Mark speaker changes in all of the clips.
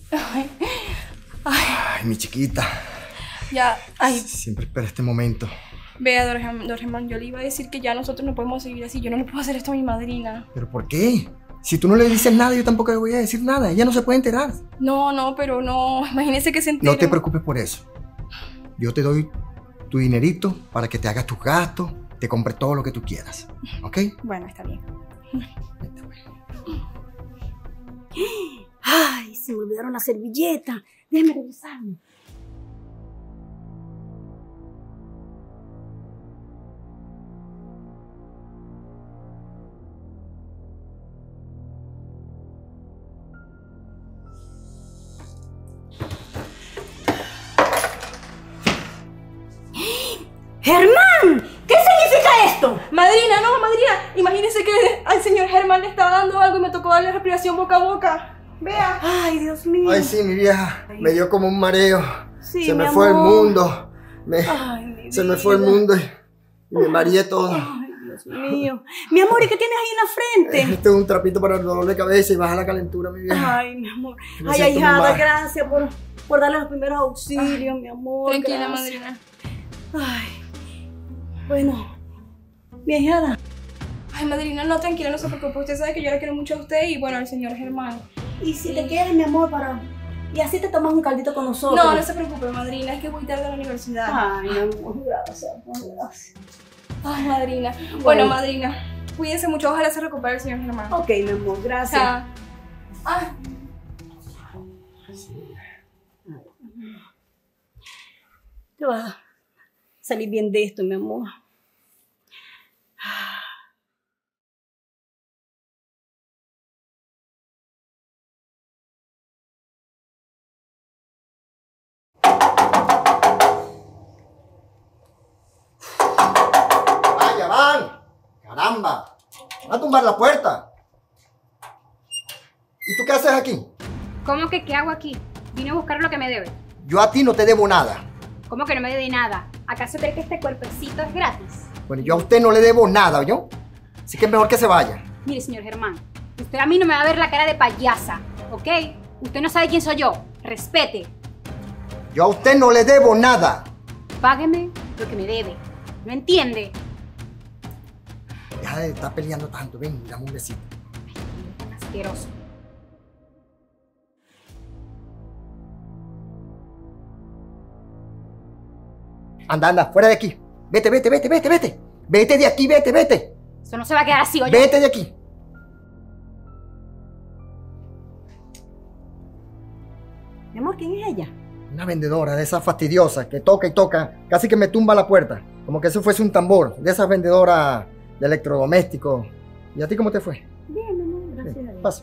Speaker 1: Ay,
Speaker 2: Ay, mi chiquita.
Speaker 1: ya, ay,
Speaker 2: Siempre espera este momento.
Speaker 1: vea, don Germán, yo le iba a decir que ya nosotros no podemos seguir así. Yo no le puedo hacer esto a mi madrina.
Speaker 2: ¿Pero por qué? Si tú no le dices nada, yo tampoco le voy a decir nada. Ella no se puede enterar.
Speaker 1: No, pero no. Imagínese que se entere.
Speaker 2: No te preocupes por eso. Yo te doy tu dinerito para que te hagas tus gastos, te compres todo lo que tú quieras. ¿Ok?
Speaker 1: Bueno, está bien.
Speaker 2: Vente, pues.
Speaker 3: Ay, se me olvidaron las servilletas. Déjame revisarme. ¡Germán! ¿Qué significa esto?
Speaker 1: Madrina, no, madrina. Imagínese que al señor Germán le estaba dando algo y me tocó darle respiración boca a boca. Vea.
Speaker 3: Ay, Dios mío.
Speaker 2: Ay, sí, mi vieja. Me dio como un mareo.
Speaker 3: Sí,
Speaker 2: se me
Speaker 3: mi
Speaker 2: fue el
Speaker 3: amor.
Speaker 2: mundo.
Speaker 3: Ay, mi
Speaker 2: Se me fue el
Speaker 3: vida.
Speaker 2: mundo y me mareé todo.
Speaker 3: Ay, Dios mío. Mi amor, ¿y qué tienes ahí en la frente?
Speaker 2: Este es un trapito para el dolor de cabeza y baja la calentura, mi vieja.
Speaker 3: Ay, mi amor.
Speaker 2: Me
Speaker 3: Ay,
Speaker 2: siento muy
Speaker 3: ahijada,
Speaker 2: mal.
Speaker 3: gracias por darle los primeros auxilios, mi amor.
Speaker 1: Tranquila,
Speaker 3: gracias.
Speaker 1: madrina.
Speaker 3: Ay, bueno, mi ahijada.
Speaker 1: Ay, madrina, no, tranquila, no se preocupe. Usted sabe que yo la quiero mucho a usted y bueno, al señor Germán.
Speaker 3: Y si te quieres, mi amor, y así te tomas un caldito con nosotros.
Speaker 1: No, no se preocupe, madrina. Es que voy tarde a la universidad.
Speaker 3: Ay, mi amor, gracias, gracias.
Speaker 1: Ay, madrina. Bueno, madrina, cuídense mucho. Ojalá se recupere el señor Germán.
Speaker 3: Ok, mi amor, gracias.
Speaker 1: Chao. Ay.
Speaker 3: Te vas a salir bien de esto, mi amor.
Speaker 2: ¡Vaya, van! ¡Caramba! ¡Va a tumbar la puerta! ¿Y tú qué haces aquí?
Speaker 4: ¿Cómo que qué hago aquí? Vine a buscar lo que me debe.
Speaker 2: Yo a ti no te debo nada.
Speaker 4: ¿Cómo que no me debe nada? ¿Acaso cree que este cuerpecito es gratis?
Speaker 2: Bueno, yo a usted no le debo nada, ¿oyó? Así que es mejor que se vaya.
Speaker 4: Mire, señor Germán, usted a mí no me va a ver la cara de payasa, ¿ok? Usted no sabe quién soy yo. Respete.
Speaker 2: Yo a usted no le debo nada.
Speaker 4: Págueme lo que me debe. ¿No entiende?
Speaker 2: Deja de estar peleando tanto. Ven, dame un besito.
Speaker 4: Tan asqueroso.
Speaker 2: Anda, anda, fuera de aquí. Vete, vete, vete, vete, vete. Vete de aquí, vete, vete.
Speaker 4: Eso no se va a quedar así, oye.
Speaker 2: Vete de aquí.
Speaker 3: Mi amor, ¿quién es ella?
Speaker 2: Una vendedora de esas fastidiosas que toca y toca. Casi que me tumba la puerta. Como que eso fuese un tambor. De esas vendedoras de electrodomésticos. ¿Y a ti cómo te fue?
Speaker 3: Bien, mi amor, gracias a
Speaker 2: Ven,
Speaker 3: Dios.
Speaker 2: pasa.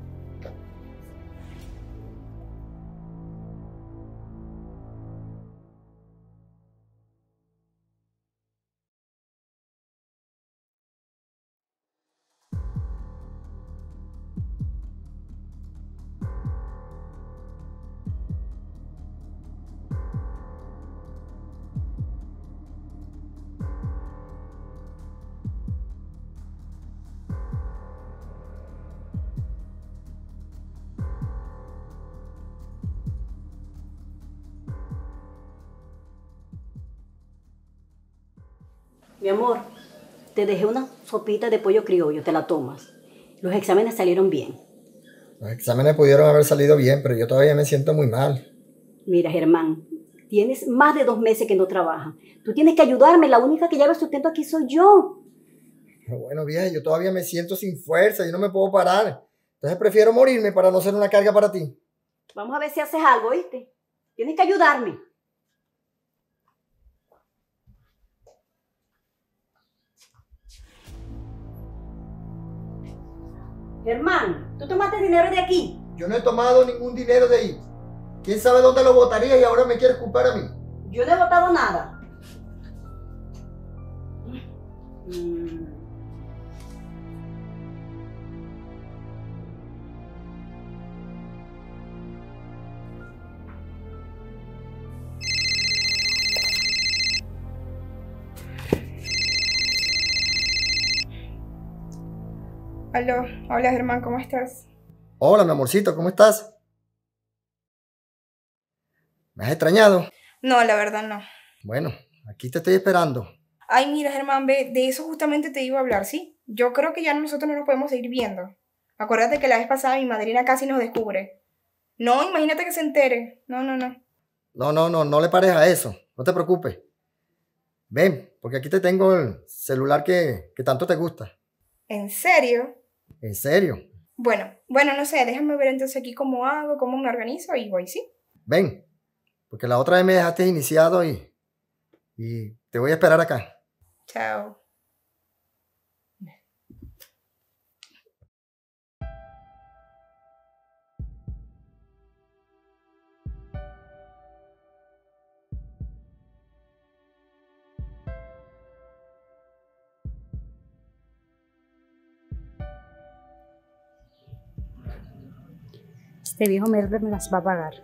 Speaker 3: Mi amor, te dejé una sopita de pollo criollo, te la tomas. Los exámenes salieron bien.
Speaker 2: Los exámenes pudieron haber salido bien, pero yo todavía me siento muy mal.
Speaker 3: Mira, Germán, tienes más de 2 meses que no trabajas. Tú tienes que ayudarme, la única que lleva el sustento aquí soy yo.
Speaker 2: Pero bueno, vieja, yo todavía me siento sin fuerza y no me puedo parar. Entonces prefiero morirme para no ser una carga para ti.
Speaker 3: Vamos a ver si haces algo, ¿oíste? Tienes que ayudarme. Germán, ¿tú tomaste dinero de aquí?
Speaker 2: Yo no he tomado ningún dinero de ahí. ¿Quién sabe dónde lo botaría y ahora me quieres culpar a mí?
Speaker 3: Yo no he votado nada.
Speaker 1: Aló, hola Germán, ¿cómo estás?
Speaker 2: Hola, mi amorcito, ¿cómo estás? ¿Me has extrañado?
Speaker 1: No, la verdad no.
Speaker 2: Bueno, aquí te estoy esperando.
Speaker 1: Ay, mira, Germán, ve, de eso justamente te iba a hablar, ¿sí? Yo creo que ya nosotros no nos podemos seguir viendo. Acuérdate que la vez pasada mi madrina casi nos descubre. No, imagínate que se entere. No.
Speaker 2: No le pares a eso. No te preocupes. Ven, porque aquí te tengo el celular que tanto te gusta.
Speaker 1: ¿En serio?
Speaker 2: ¿En serio?
Speaker 1: Bueno, no sé, déjame ver entonces aquí cómo hago, cómo me organizo y voy, ¿sí?
Speaker 2: Ven, porque la otra vez me dejaste iniciado y te voy a esperar acá.
Speaker 1: Chao.
Speaker 4: Este viejo mierda me las va a pagar.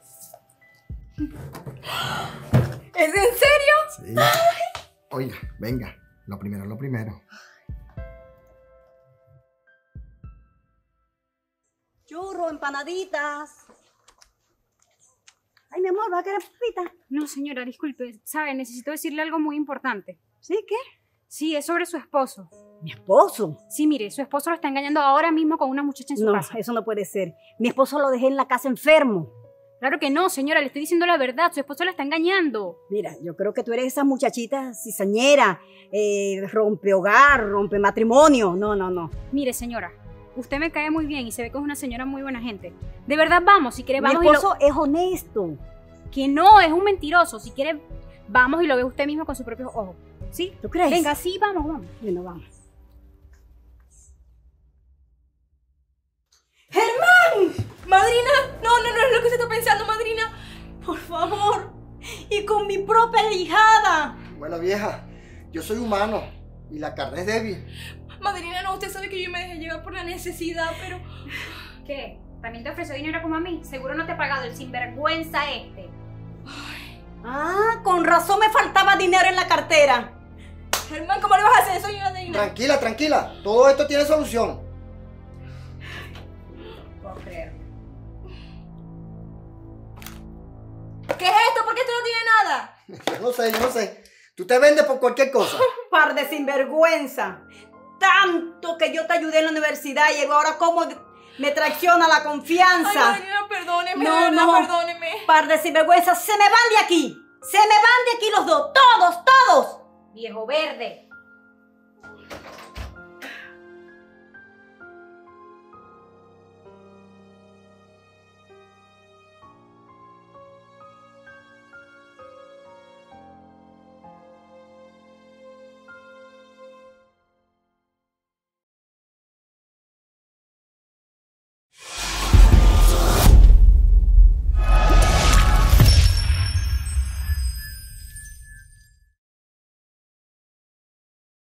Speaker 1: ¿Es en serio?
Speaker 2: Sí. Oiga, venga. Lo primero es lo primero.
Speaker 3: Churro, empanaditas. Ay, mi amor, ¿vas a querer papita?
Speaker 4: No, señora, disculpe. ¿Sabe? Necesito decirle algo muy importante.
Speaker 3: ¿Sí? ¿Qué?
Speaker 4: Sí, es sobre su esposo.
Speaker 3: ¿Mi esposo?
Speaker 4: Sí, mire, su esposo lo está engañando ahora mismo con una muchacha en su
Speaker 3: No,
Speaker 4: casa.
Speaker 3: eso no puede ser. Mi esposo lo dejé en la casa enfermo.
Speaker 4: Claro que no, señora, le estoy diciendo la verdad. Su esposo la está engañando.
Speaker 3: Mira, yo creo que tú eres esa muchachita cizañera, rompe hogar, rompe matrimonio. No.
Speaker 4: Mire, señora, usted me cae muy bien y se ve que es una señora muy buena gente. De verdad, vamos, si quiere,
Speaker 3: Mi
Speaker 4: vamos
Speaker 3: esposo es honesto.
Speaker 4: Que no, es un mentiroso. Si quiere, vamos y lo ve usted mismo con sus propios ojos. ¿Sí?
Speaker 3: ¿Tú crees?
Speaker 4: Venga, sí, vamos.
Speaker 3: Bueno, vamos.
Speaker 1: Madrina, no es lo que se está pensando, madrina. Por favor.
Speaker 3: Y con mi propia hijada.
Speaker 2: Bueno, vieja, yo soy humano y la carne es débil.
Speaker 1: Madrina, no, usted sabe que yo me dejé llevar por la necesidad, pero...
Speaker 4: ¿Qué? ¿También te ofreció dinero como a mí? Seguro no te ha pagado el sinvergüenza este.
Speaker 3: Ah, con razón me faltaba dinero en la cartera.
Speaker 1: Germán, ¿cómo le vas a hacer eso, madrina?
Speaker 2: Tranquila. Todo esto tiene solución.
Speaker 4: Puedo creer.
Speaker 1: ¿Qué es esto? ¿Por qué esto no tiene nada?
Speaker 2: Yo no sé. Tú te vendes por cualquier cosa.
Speaker 3: Par de sinvergüenza. Tanto que yo te ayudé en la universidad y ahora cómo me traiciona la confianza.
Speaker 1: Ay, madrina, perdóneme,
Speaker 3: No,
Speaker 1: de verdad,
Speaker 3: no.
Speaker 1: perdóneme.
Speaker 3: Par de sinvergüenza, se me van de aquí. Se me van de aquí los dos, todos.
Speaker 4: Viejo verde.